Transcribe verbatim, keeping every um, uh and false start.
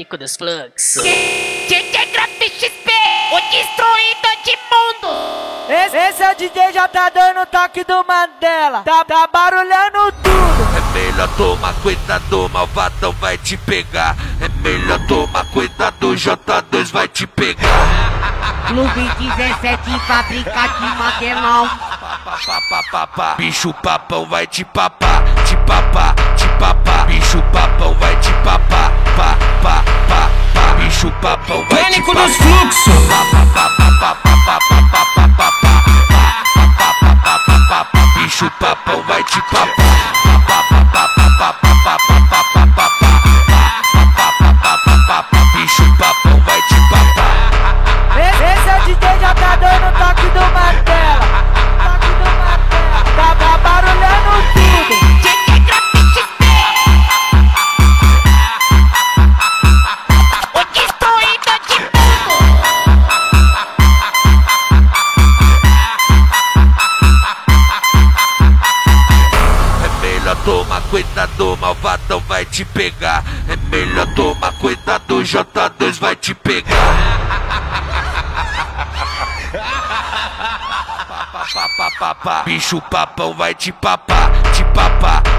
Pânico dos Fluxos. D J Graf X P, o destruidor de mundo. Esse, esse é o D J, já tá dando toque do Mandela. Tá, tá barulhando tudo. É melhor tomar cuidado, malvadão vai te pegar. É melhor tomar cuidado, J dois vai te pegar. Clube dezessete, fábrica de Magelão. Bicho papão vai te papar, te papar, te papar. Bicho papão vai te papar, pá, pá, pá, pá. Bicho papão vai te papar. Pânico dos Fluxos. Bicho papão vai te papar. Bicho papão vai te papar. Esse é o D J, já tá dando toque do Mandela. Toque do Mandela. Tá, tá barulhando tudo. D J Graf X P, o destruidor de mundo. É melhor tomar cuidado, malvadão vai te pegar. É melhor tomar cuidado, J dois vai te pegar. Bicho papão vai te papar, te papar,